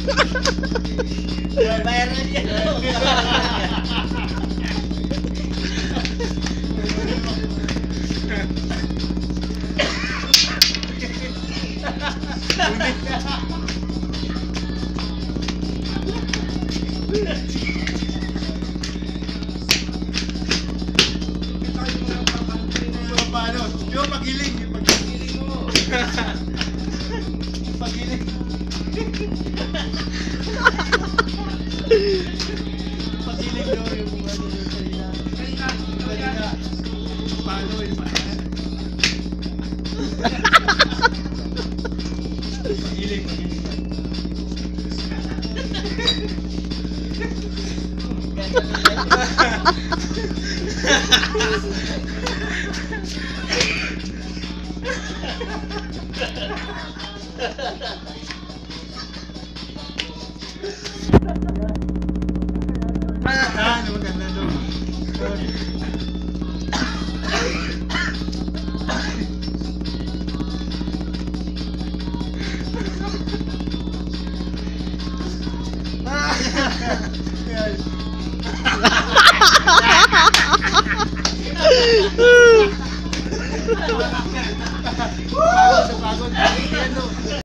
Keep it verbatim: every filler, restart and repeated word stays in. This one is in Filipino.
Viral yan. Paano? Yung pagiling, yung pagiling mo. Pagiling. Pagiling daw yung mga ano yung salita. Salita, salita. Paano yung pagiling? Pagiling, pagiling. Ah, ano maganda doon. Pagod, pagod.